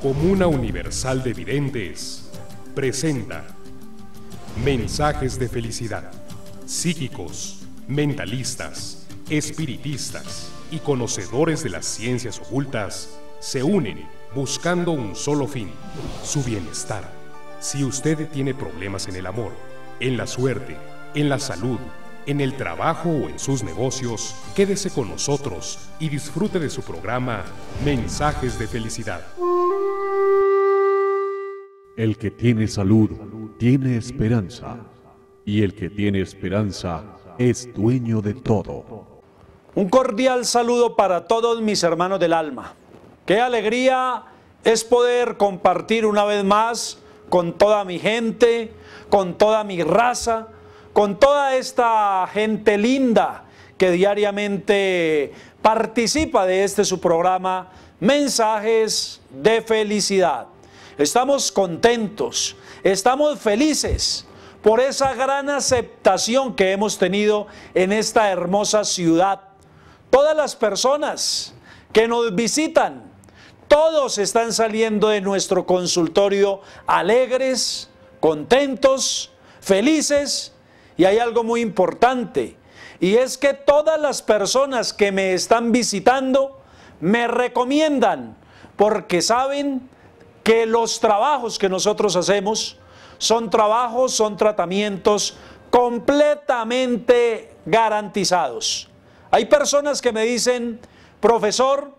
Comuna Universal de Videntes presenta mensajes de felicidad. Psíquicos, mentalistas, espiritistas y conocedores de las ciencias ocultas se unen buscando un solo fin, su bienestar. Si usted tiene problemas en el amor, en la suerte, en la salud, en el trabajo o en sus negocios, quédese con nosotros y disfrute de su programa Mensajes de Felicidad. El que tiene salud tiene esperanza, y el que tiene esperanza es dueño de todo. Un cordial saludo para todos mis hermanos del alma. Qué alegría es poder compartir una vez más con toda mi gente, con toda mi raza, con toda esta gente linda que diariamente participa de este su programa Mensajes de Felicidad. Estamos contentos, estamos felices por esa gran aceptación que hemos tenido en esta hermosa ciudad. Todas las personas que nos visitan, todos están saliendo de nuestro consultorio alegres, contentos, felices, y hay algo muy importante, y es que todas las personas que me están visitando me recomiendan, porque saben que los trabajos que nosotros hacemos son trabajos, son tratamientos completamente garantizados. Hay personas que me dicen: profesor,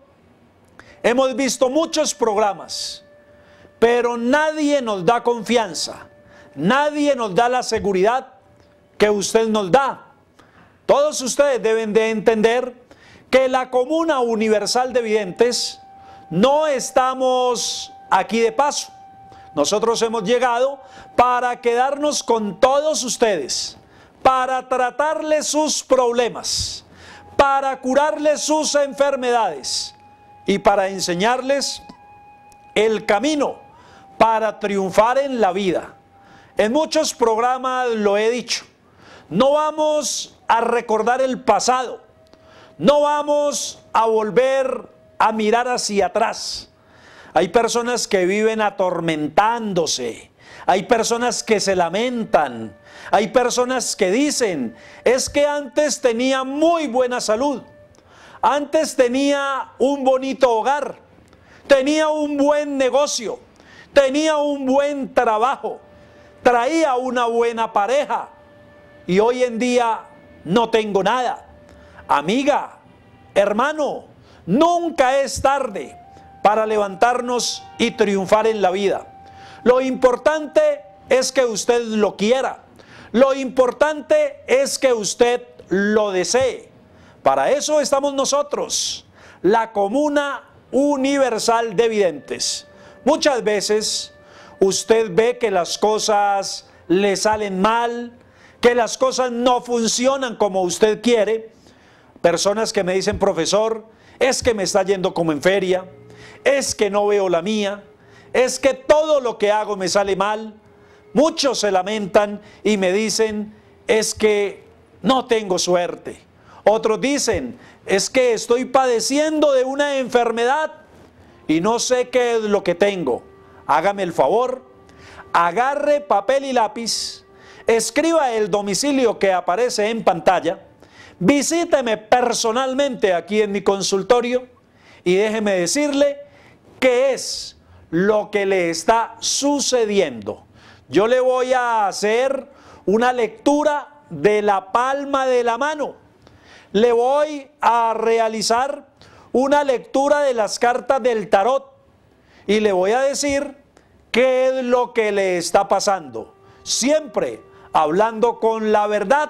hemos visto muchos programas, pero nadie nos da confianza, nadie nos da la seguridad que usted nos da. Todos ustedes deben de entender que la Comuna Universal de Videntes no estamos aquí de paso. Nosotros hemos llegado para quedarnos con todos ustedes, para tratarles sus problemas, para curarles sus enfermedades y para enseñarles el camino para triunfar en la vida. En muchos programas lo he dicho, no vamos a recordar el pasado, no vamos a volver a mirar hacia atrás. Hay personas que viven atormentándose, hay personas que se lamentan, hay personas que dicen: es que antes tenía muy buena salud, antes tenía un bonito hogar, tenía un buen negocio, tenía un buen trabajo, traía una buena pareja, y hoy en día no tengo nada. Amiga, hermano, nunca es tarde para levantarnos y triunfar en la vida. Lo importante es que usted lo quiera. Lo importante es que usted lo desee. Para eso estamos nosotros, la Comuna Universal de Videntes. Muchas veces usted ve que las cosas le salen mal, que las cosas no funcionan como usted quiere. Personas que me dicen: profesor, es que me está yendo como en feria, es que no veo la mía, es que todo lo que hago me sale mal. Muchos se lamentan y me dicen: es que no tengo suerte. Otros dicen: es que estoy padeciendo de una enfermedad y no sé qué es lo que tengo. Hágame el favor, agarre papel y lápiz, escriba el domicilio que aparece en pantalla, visíteme personalmente aquí en mi consultorio y déjeme decirle qué es lo que le está sucediendo. Yo le voy a hacer una lectura de la palma de la mano. Le voy a realizar una lectura de las cartas del tarot y le voy a decir qué es lo que le está pasando. Siempre hablando con la verdad,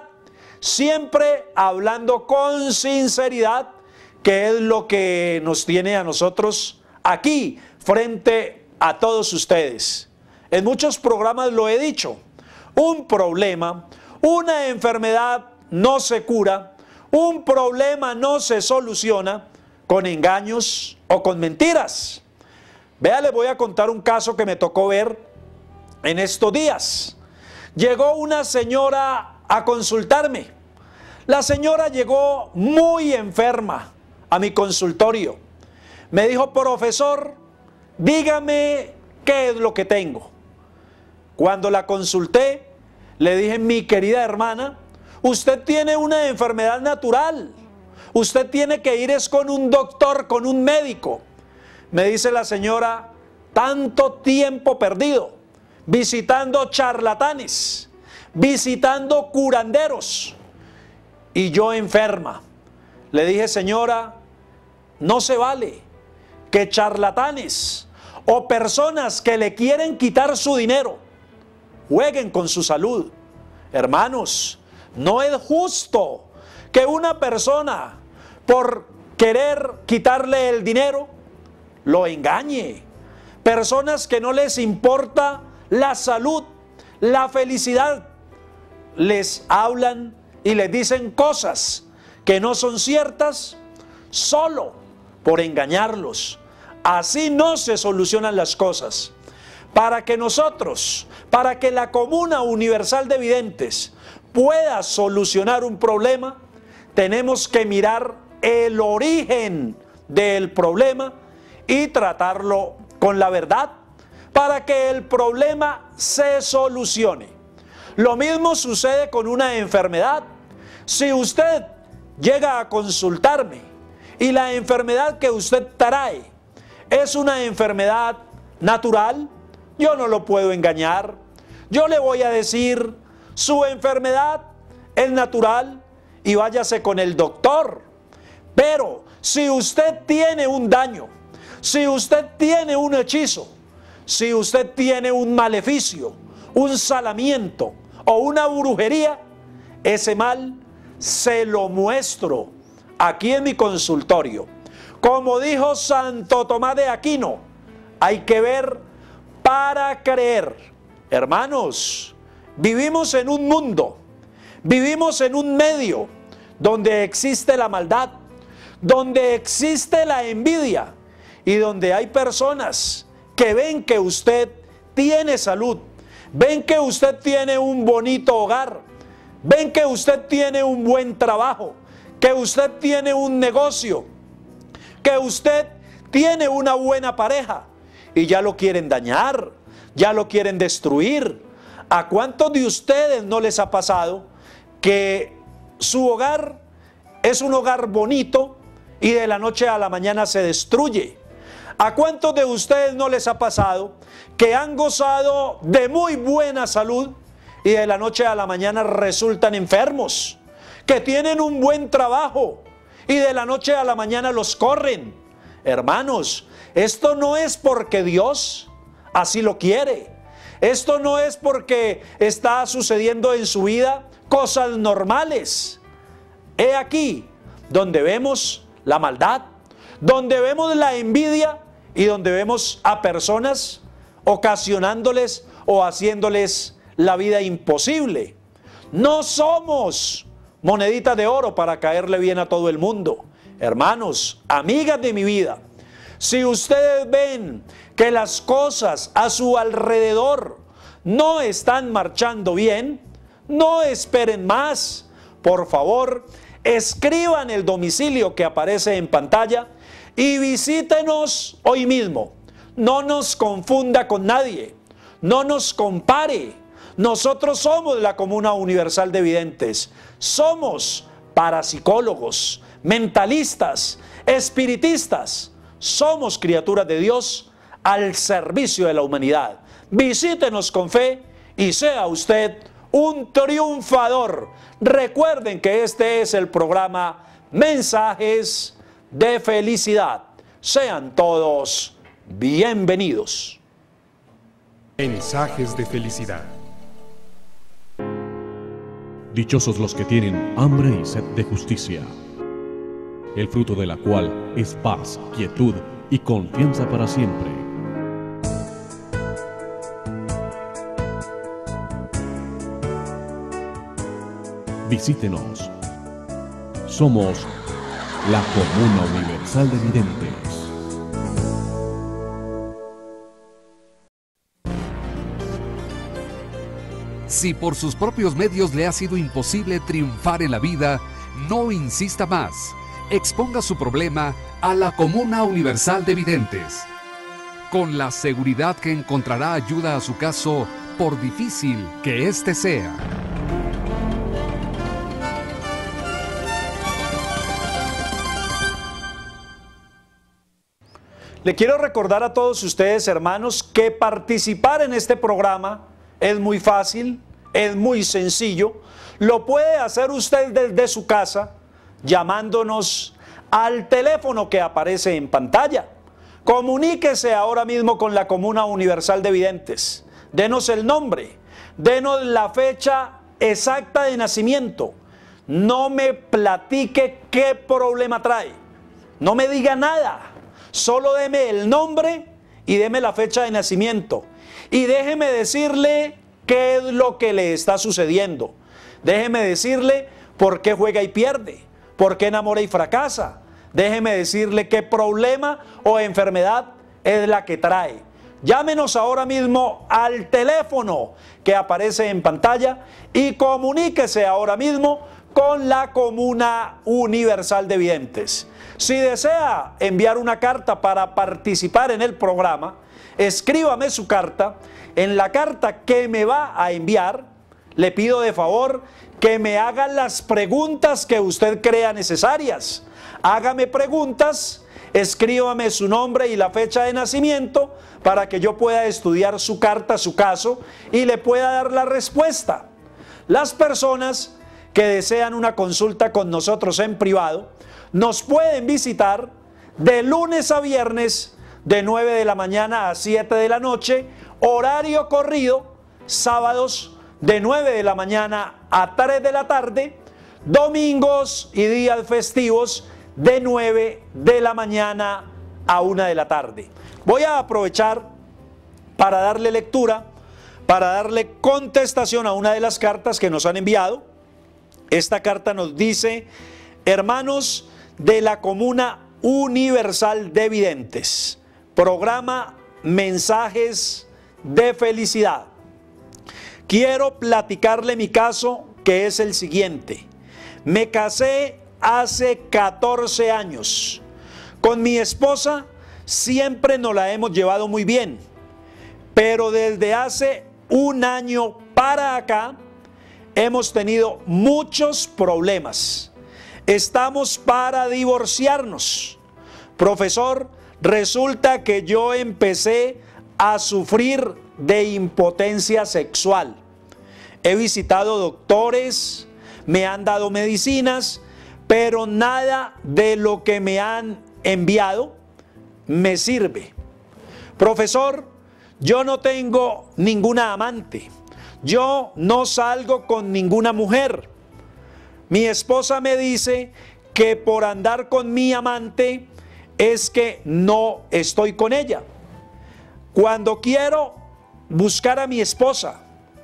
siempre hablando con sinceridad, que es lo que nos tiene a nosotros aquí frente a todos ustedes. En muchos programas lo he dicho: un problema, una enfermedad no se cura, un problema no se soluciona con engaños o con mentiras. Vea, les voy a contar un caso que me tocó ver en estos días. Llegó una señora a consultarme. La señora llegó muy enferma a mi consultorio. Me dijo: profesor, dígame qué es lo que tengo. Cuando la consulté, le dije, mi querida hermana, usted tiene una enfermedad natural. Usted tiene que ir es con un doctor, con un médico. Me dice la señora, tanto tiempo perdido, visitando charlatanes, visitando curanderos, y yo enferma. Le dije, señora, no se vale que charlatanes o personas que le quieren quitar su dinero jueguen con su salud. Hermanos, no es justo que una persona, por querer quitarle el dinero, lo engañe. Personas que no les importa la salud, la felicidad, les hablan y les dicen cosas que no son ciertas solo por engañarlos. Así no se solucionan las cosas. Para que nosotros, para que la Comuna Universal de Videntes pueda solucionar un problema, tenemos que mirar el origen del problema y tratarlo con la verdad para que el problema se solucione. Lo mismo sucede con una enfermedad. Si usted llega a consultarme y la enfermedad que usted trae es una enfermedad natural, yo no lo puedo engañar. Yo le voy a decir, su enfermedad es natural y váyase con el doctor. Pero si usted tiene un daño, si usted tiene un hechizo, si usted tiene un maleficio, un salamiento o una brujería, ese mal se lo muestro aquí en mi consultorio. Como dijo Santo Tomás de Aquino, hay que ver para creer. Hermanos, vivimos en un mundo, vivimos en un medio donde existe la maldad, donde existe la envidia y donde hay personas que ven que usted tiene salud, ven que usted tiene un bonito hogar, ven que usted tiene un buen trabajo, que usted tiene un negocio, que usted tiene una buena pareja y ya lo quieren dañar, ya lo quieren destruir. ¿A cuántos de ustedes no les ha pasado que su hogar es un hogar bonito y de la noche a la mañana se destruye? ¿A cuántos de ustedes no les ha pasado que han gozado de muy buena salud y de la noche a la mañana resultan enfermos? Que tienen un buen trabajo y de la noche a la mañana los corren. Hermanos, esto no es porque Dios así lo quiere. Esto no es porque está sucediendo en su vida cosas normales. He aquí donde vemos la maldad, donde vemos la envidia y donde vemos a personas ocasionándoles o haciéndoles la vida imposible. No somos moneditas de oro para caerle bien a todo el mundo. Hermanos, amigas de mi vida, si ustedes ven que las cosas a su alrededor no están marchando bien, no esperen más. Por favor, escriban el domicilio que aparece en pantalla y visítenos hoy mismo. No nos confunda con nadie, no nos compare. Nosotros somos la Comuna Universal de Videntes. Somos parapsicólogos, mentalistas, espiritistas. Somos criaturas de Dios al servicio de la humanidad. Visítenos con fe y sea usted un triunfador. Recuerden que este es el programa Mensajes de Felicidad. Sean todos bienvenidos. Mensajes de felicidad. Dichosos los que tienen hambre y sed de justicia, el fruto de la cual es paz, quietud y confianza para siempre. Visítenos. Somos la Comuna Universal de Videntes. Si por sus propios medios le ha sido imposible triunfar en la vida, no insista más. Exponga su problema a la Comuna Universal de Videntes. con la seguridad que encontrará ayuda a su caso, por difícil que éste sea. Le quiero recordar a todos ustedes, hermanos, que participar en este programa es muy fácil, es muy sencillo. Lo puede hacer usted desde su casa, llamándonos al teléfono que aparece en pantalla. Comuníquese ahora mismo con la Comuna Universal de Videntes. Denos el nombre, denos la fecha exacta de nacimiento. No me platique qué problema trae. No me diga nada. Solo deme el nombre y deme la fecha de nacimiento. Y déjeme decirle qué es lo que le está sucediendo. Déjeme decirle por qué juega y pierde, por qué enamora y fracasa. Déjeme decirle qué problema o enfermedad es la que trae. Llámenos ahora mismo al teléfono que aparece en pantalla y comuníquese ahora mismo con la Comuna Universal de Videntes. Si desea enviar una carta para participar en el programa, escríbame su carta. En la carta que me va a enviar, le pido de favor que me haga las preguntas que usted crea necesarias. Hágame preguntas, escríbame su nombre y la fecha de nacimiento para que yo pueda estudiar su carta, su caso, y le pueda dar la respuesta. Las personas que desean una consulta con nosotros en privado, nos pueden visitar de lunes a viernes de 9 de la mañana a 7 de la noche, horario corrido, sábados de 9 de la mañana a 3 de la tarde, domingos y días festivos de 9 de la mañana a 1 de la tarde. Voy a aprovechar para darle lectura, para darle contestación a una de las cartas que nos han enviado. Esta carta nos dice: hermanos de la Comuna Universal de Videntes, programa Mensajes de Felicidad. Quiero platicarle mi caso, que es el siguiente. Me casé hace 14 años. Con mi esposa siempre nos la hemos llevado muy bien, pero desde hace un año para acá hemos tenido muchos problemas. Estamos para divorciarnos. Profesor, resulta que yo empecé a sufrir de impotencia sexual. He visitado doctores, me han dado medicinas, pero nada de lo que me han enviado me sirve. Profesor, yo no tengo ninguna amante. Yo no salgo con ninguna mujer. Mi esposa me dice que por andar con mi amante es que no estoy con ella. Cuando quiero buscar a mi esposa,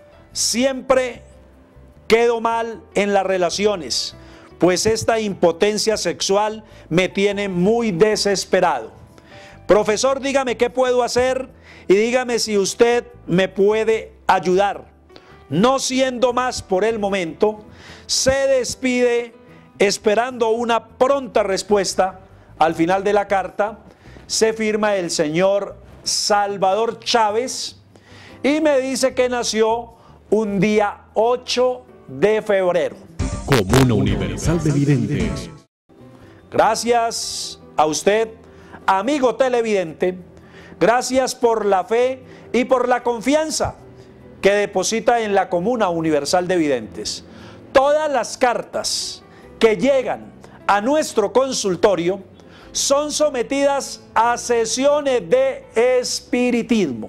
siempre quedo mal en las relaciones, pues esta impotencia sexual me tiene muy desesperado. Profesor, dígame qué puedo hacer y dígame si usted me puede ayudar. No siendo más por el momento, se despide esperando una pronta respuesta. Al final de la carta se firma el señor Salvador Chávez y me dice que nació un día 8 de febrero. Comuna Universal de Videntes. Gracias a usted, amigo televidente. Gracias por la fe y por la confianza que deposita en la Comuna Universal de Videntes. Todas las cartas que llegan a nuestro consultorio son sometidas a sesiones de espiritismo,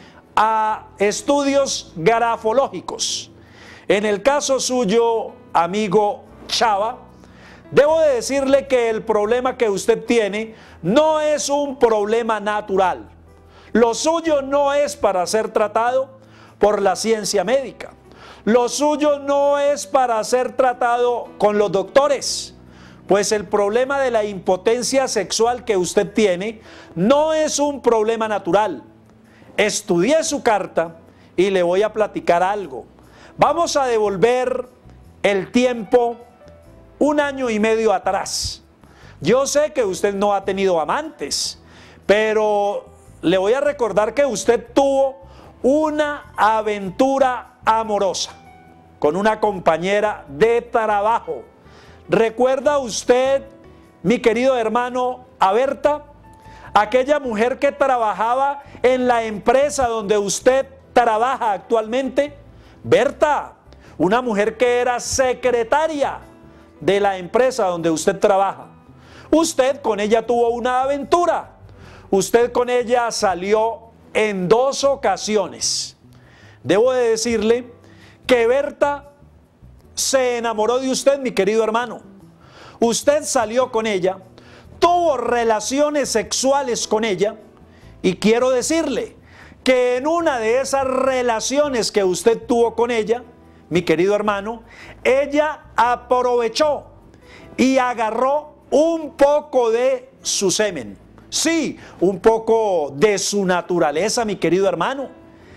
a estudios grafológicos. En el caso suyo, amigo Chava, debo de decirle que el problema que usted tiene no es un problema natural. Lo suyo no es para ser tratado por la ciencia médica. Lo suyo no es para ser tratado con los doctores, pues el problema de la impotencia sexual que usted tiene no es un problema natural. Estudié su carta y le voy a platicar algo. Vamos a devolver el tiempo 1 año y medio atrás. Yo sé que usted no ha tenido amantes, pero le voy a recordar que usted tuvo una aventura amorosa con una compañera de trabajo. ¿Recuerda usted, mi querido hermano, a Berta? Aquella mujer que trabajaba en la empresa donde usted trabaja actualmente. Berta, una mujer que era secretaria de la empresa donde usted trabaja. Usted con ella tuvo una aventura. Usted con ella salió en 2 ocasiones. Debo de decirle que Berta se enamoró de usted, mi querido hermano. Usted salió con ella, tuvo relaciones sexuales con ella, y quiero decirle que en una de esas relaciones que usted tuvo con ella, mi querido hermano, ella aprovechó y agarró un poco de su semen. Sí, un poco de su naturaleza, mi querido hermano.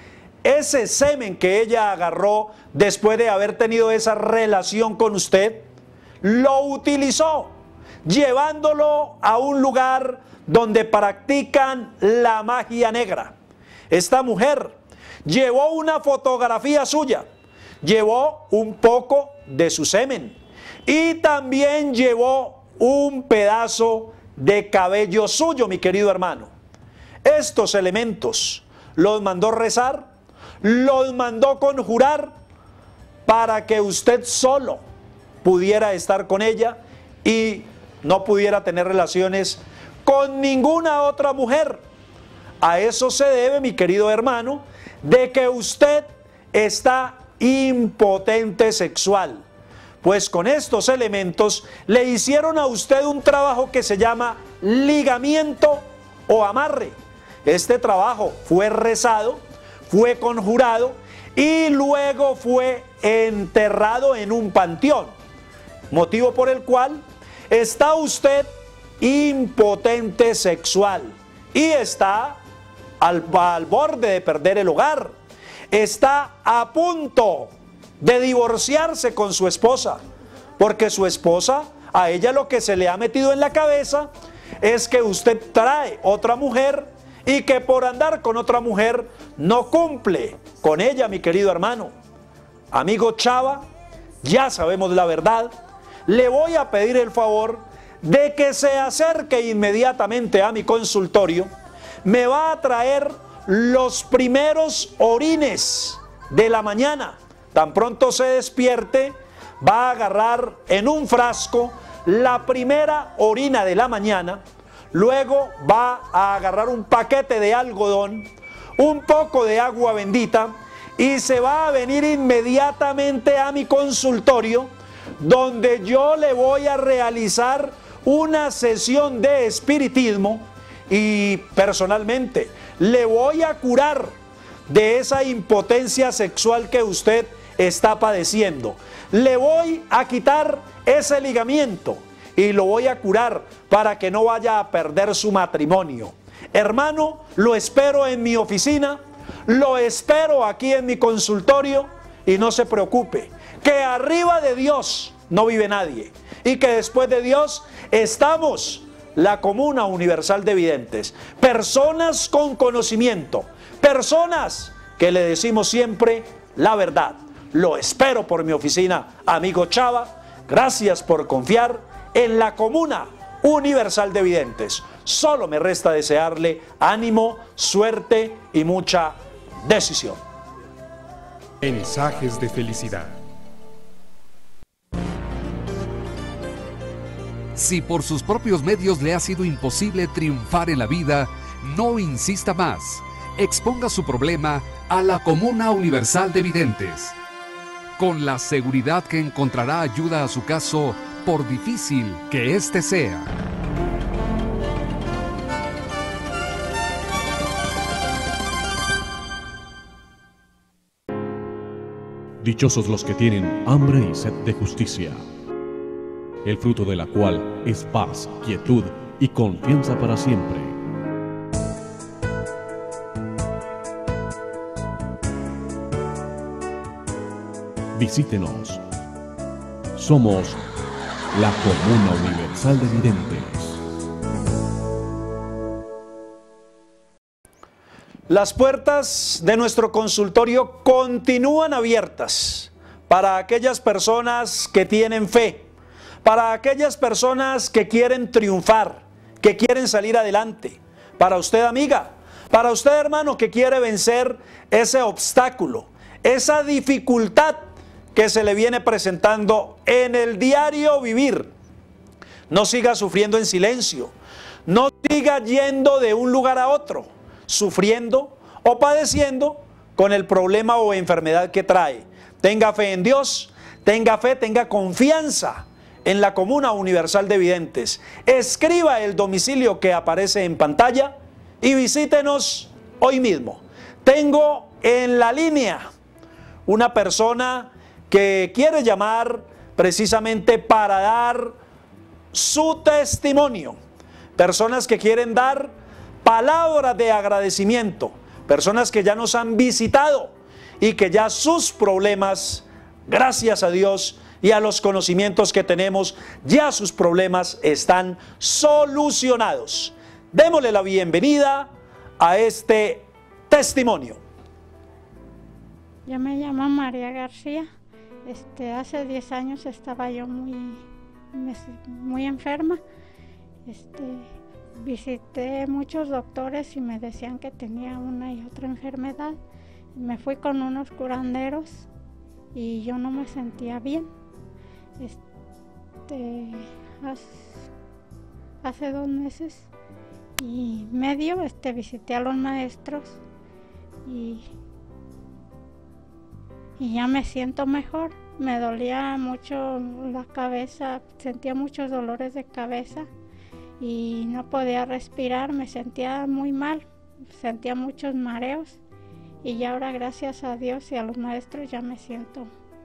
Ese semen que ella agarró después de haber tenido esa relación con usted, lo utilizó, llevándolo a un lugar donde practican la magia negra. Esta mujer llevó una fotografía suya, llevó un poco de su semen y también llevó un pedazo de cabello suyo, mi querido hermano. Estos elementos los mandó rezar, los mandó conjurar para que usted solo pudiera estar con ella y no pudiera tener relaciones con ninguna otra mujer. A eso se debe, mi querido hermano, de que usted está impotente sexual, pues con estos elementos le hicieron a usted un trabajo que se llama ligamiento o amarre. Este trabajo fue rezado, fue conjurado y luego fue enterrado en un panteón, motivo por el cual está usted impotente sexual y está al borde de perder el hogar. Está a punto de divorciarse con su esposa, porque su esposa, a ella lo que se le ha metido en la cabeza es que usted trae otra mujer y que por andar con otra mujer no cumple con ella, mi querido hermano. Amigo Chava, ya sabemos la verdad. Le voy a pedir el favor de que se acerque inmediatamente a mi consultorio. Me va a traer los primeros orines de la mañana. Tan pronto se despierte, va a agarrar en un frasco la primera orina de la mañana. Luego va a agarrar un paquete de algodón, un poco de agua bendita y se va a venir inmediatamente a mi consultorio, donde yo le voy a realizar una sesión de espiritismo y personalmente le voy a curar de esa impotencia sexual que usted está padeciendo. Le voy a quitar ese ligamiento y lo voy a curar para que no vaya a perder su matrimonio. Hermano, lo espero en mi oficina, lo espero aquí en mi consultorio y no se preocupe, que arriba de Dios no vive nadie y que después de Dios estamos la Comuna Universal de Videntes, personas con conocimiento, personas que le decimos siempre la verdad. Lo espero por mi oficina, amigo Chava. Gracias por confiar en la Comuna Universal de Videntes. Solo me resta desearle ánimo, suerte y mucha decisión. Mensajes de felicidad. Si por sus propios medios le ha sido imposible triunfar en la vida, no insista más. Exponga su problema a la Comuna Universal de Videntes, con la seguridad que encontrará ayuda a su caso, por difícil que éste sea. Dichosos los que tienen hambre y sed de justicia, el fruto de la cual es paz, quietud y confianza para siempre. Visítenos. Somos la Comuna Universal de Videntes. Las puertas de nuestro consultorio continúan abiertas para aquellas personas que tienen fe, para aquellas personas que quieren triunfar, que quieren salir adelante. Para usted, amiga, para usted, hermano, que quiere vencer ese obstáculo, esa dificultad que se le viene presentando en el diario vivir. No siga sufriendo en silencio, no siga yendo de un lugar a otro, sufriendo o padeciendo con el problema o enfermedad que trae. Tenga fe en Dios, tenga fe, tenga confianza en la Comuna Universal de Videntes. Escriba el domicilio que aparece en pantalla y visítenos hoy mismo. Tengo en la línea una persona que quiere llamar precisamente para dar su testimonio. Personas que quieren dar palabras de agradecimiento. Personas que ya nos han visitado y que ya sus problemas, gracias a Dios y a los conocimientos que tenemos, ya sus problemas están solucionados. Démosle la bienvenida a este testimonio. Yo me llamo María García. Hace 10 años estaba yo muy enferma. Visité muchos doctores y me decían que tenía una y otra enfermedad. Me fui con unos curanderos y yo no me sentía bien. Hace 2 meses y medio visité a los maestros y ya me siento mejor. Me dolía mucho la cabeza, sentía muchos dolores de cabeza y no podía respirar, me sentía muy mal, sentía muchos mareos y ahora gracias a Dios y a los maestros ya me siento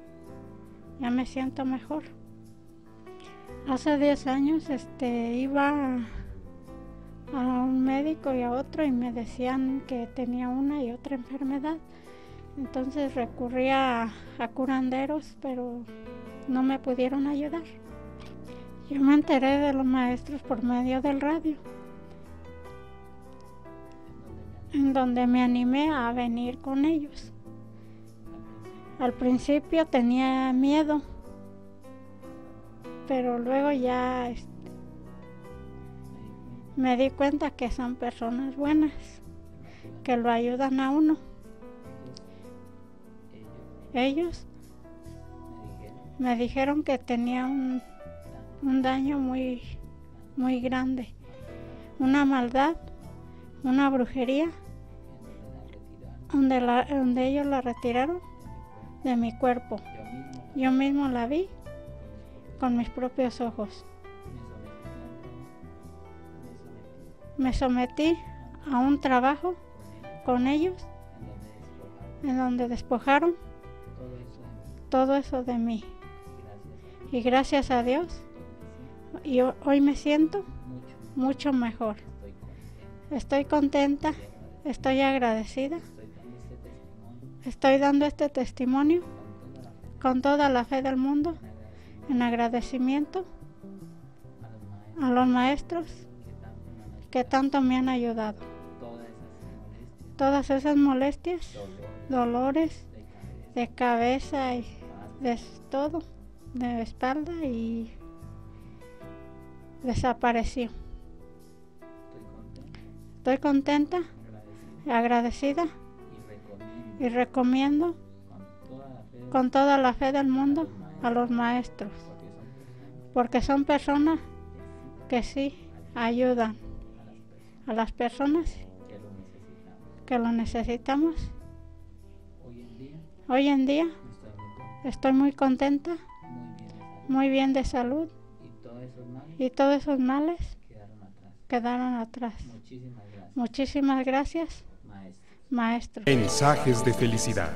mejor. Hace 10 años iba a un médico y a otro y me decían que tenía una y otra enfermedad. Entonces recurría a curanderos, pero no me pudieron ayudar. Yo me enteré de los maestros por medio del radio, en donde me animé a venir con ellos. Al principio tenía miedo, pero luego ya me di cuenta que son personas buenas, que lo ayudan a uno. Ellos me dijeron que tenía un daño muy grande, una maldad, una brujería, donde ellos la retiraron de mi cuerpo. Yo mismo la vi con mis propios ojos. Me sometí a un trabajo con ellos, en donde despojaron todo eso de mí. Y gracias a Dios, hoy me siento mucho mejor. Estoy contenta, estoy agradecida. Estoy dando este testimonio con toda la fe del mundo, en agradecimiento a los maestros que tanto me han ayudado. Todas esas molestias, dolores de cabeza y de todo, de espalda, y desapareció. Estoy contenta, agradecida y recomiendo con toda la fe del mundo a los maestros, porque son personas que sí ayudan a las personas que lo necesitamos. Hoy en día estoy muy contenta, muy bien de salud, y todos esos males quedaron atrás. Muchísimas gracias, maestro. Mensajes de felicidad.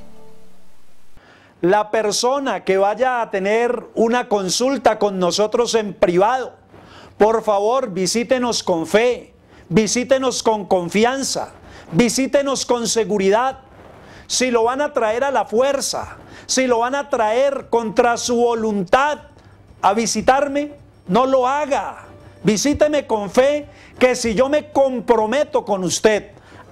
La persona que vaya a tener una consulta con nosotros en privado, por favor, visítenos con fe, visítenos con confianza, visítenos con seguridad. Si lo van a traer a la fuerza, si lo van a traer contra su voluntad a visitarme, no lo haga. Visíteme con fe, que si yo me comprometo con usted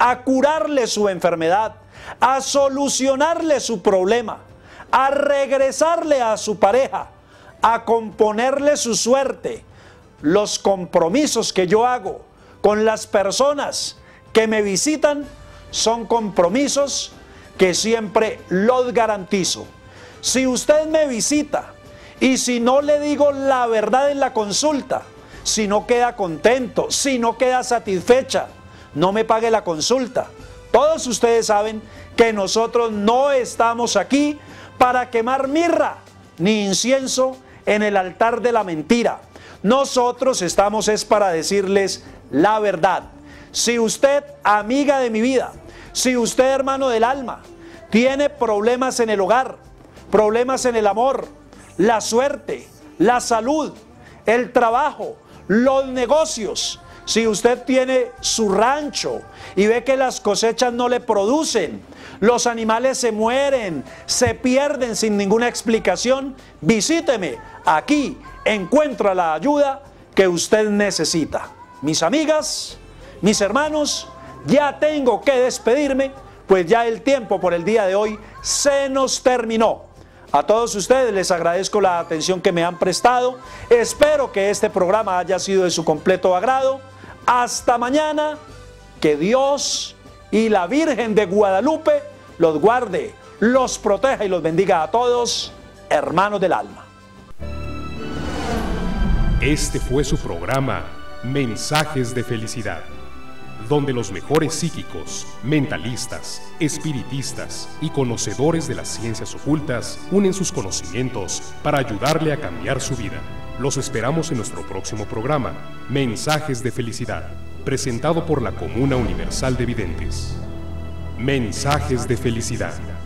a curarle su enfermedad, a solucionarle su problema, a regresarle a su pareja, a componerle su suerte. Los compromisos que yo hago con las personas que me visitan son compromisos que siempre los garantizo. Si usted me visita y si no le digo la verdad en la consulta, si no queda contento, si no queda satisfecha, no me pague la consulta. Todos ustedes saben que nosotros no estamos aquí para quemar mirra ni incienso en el altar de la mentira. Nosotros estamos es para decirles la verdad. Si usted, amiga de mi vida, si usted, hermano del alma, tiene problemas en el hogar, problemas en el amor, la suerte, la salud, el trabajo, los negocios, si usted tiene su rancho y ve que las cosechas no le producen, los animales se mueren, se pierden sin ninguna explicación, visíteme. Aquí encuentra la ayuda que usted necesita. Mis amigas, mis hermanos, ya tengo que despedirme, pues ya el tiempo por el día de hoy se nos terminó. A todos ustedes les agradezco la atención que me han prestado. Espero que este programa haya sido de su completo agrado. Hasta mañana. Que Dios y la Virgen de Guadalupe los guarde, los proteja y los bendiga a todos, hermanos del alma. Este fue su programa Mensajes de Felicidad, donde los mejores psíquicos, mentalistas, espiritistas y conocedores de las ciencias ocultas unen sus conocimientos para ayudarle a cambiar su vida. Los esperamos en nuestro próximo programa, Mensajes de Felicidad, presentado por la Comuna Universal de Videntes. Mensajes de Felicidad.